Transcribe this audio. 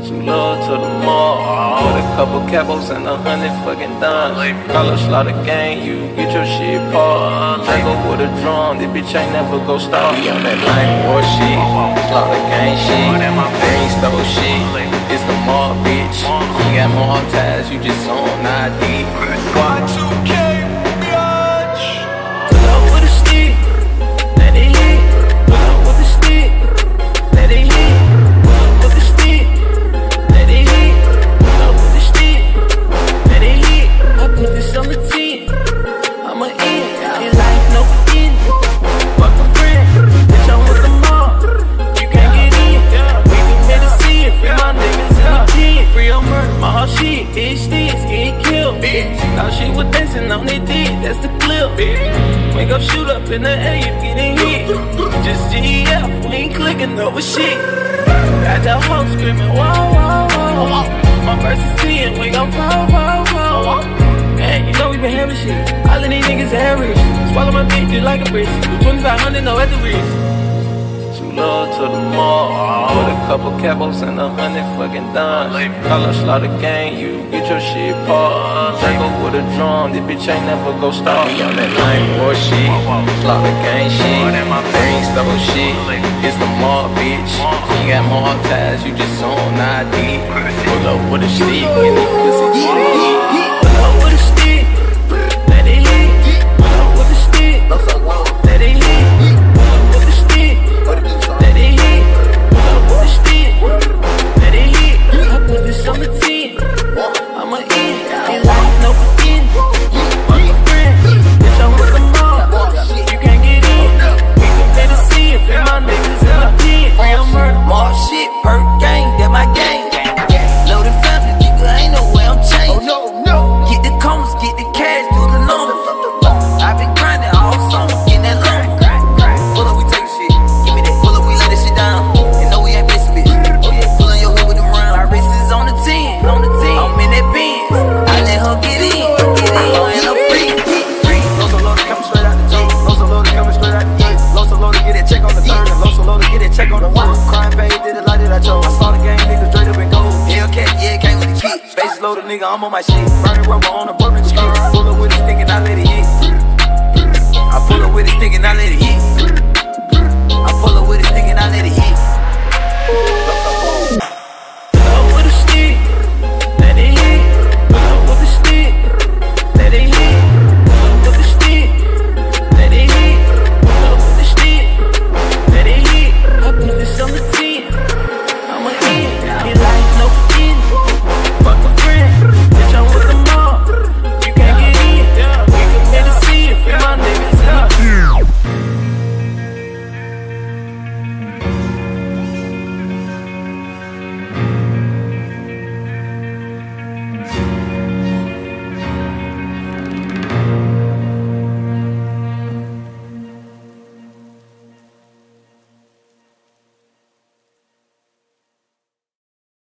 Too low to the mall. With a couple capos and 100 fucking dimes. Call a slaughter gang, you get your shit paused. Drago with a drum, this bitch ain't never go stop. Be on that line war shit, slaughter gang shit. Green stove shit, it's the mall bitch. You got more ties, you just on ID. Y2K, bitch. Pull up with a stick, let it hit. Pull up with a stick, let it hit. Pull up with a stick, let it hit. Pull up with a stick, let it hit. I put this on the 10, I'ma in. In life, no beginning. Fuck a friend, bitch, I'm with the mob. You can't get in, we can better see it. Free my niggas in the pen. Free your murder, my whole shit. Bitch, this, get killed, bitch. Thought she was dancing on it, did, that's the clip, bitch. Wake up, shoot up in the air, you getting hit. Just GF, we ain't clicking over shit. Got that hoe screaming, whoa, whoa, whoa. My verse is 10, we gon' fall, fall, fall. Man, you know we been having shit. All of these niggas average. Swallow my bitch just like a bitch. 2500, no at the wrist. Too low to the mall. With a couple capos and 100 fucking dimes. Call a slaughter gang, you get your shit paused. Drago with a drum, this bitch ain't never go stop. Be on that line war shit, slaughter gang shit. Green stove shit, it's the mall bitch. You got more ties, you just on ID. Pull up with a stick and the pussy shit. Pull up with a stick, let it hit. Pull up with a stick, let it hit. Pull up with a stick, let it hit. Pull up with a stick, let it hit. I put this on the 10, I'ma in. In life, no beginning. Fuck a friend, bitch, I'm with the mob. You can't get in, we can better see it. Free my niggas in the pen. Free a murder, mob shit, perk gang, that my gang. Loaded family, nigga, ain't no way I'm changing. Get the combs, get the cash, do the numbers. I've been grinding all summer, getting that lumber. Pull up, we take shit, give me that. Pull up, we lay that shit down. And no, we ain't missing bitch. Oh yeah, pull on your hood with them rounds. My wrist is on the 10, I'm in that Benz. I let her get in, and I'm free. Loso loaded coming straight out the gate. Loso loaded coming straight out the gate. Loso loaded get that check on the 3rd. And Loso loaded get that check on the 4th. Crime paid, did it like that I chose. I saw the gang niggas straight up and gold. Hellcat, yeah, it came with the kit. Space loaded nigga, I'm on my shit. Burning rubber on the Bourbon Street. Pull up with a stick and I let it hit. I pull up with a stick and I let it hit. I pull up with a stick and I let it hit.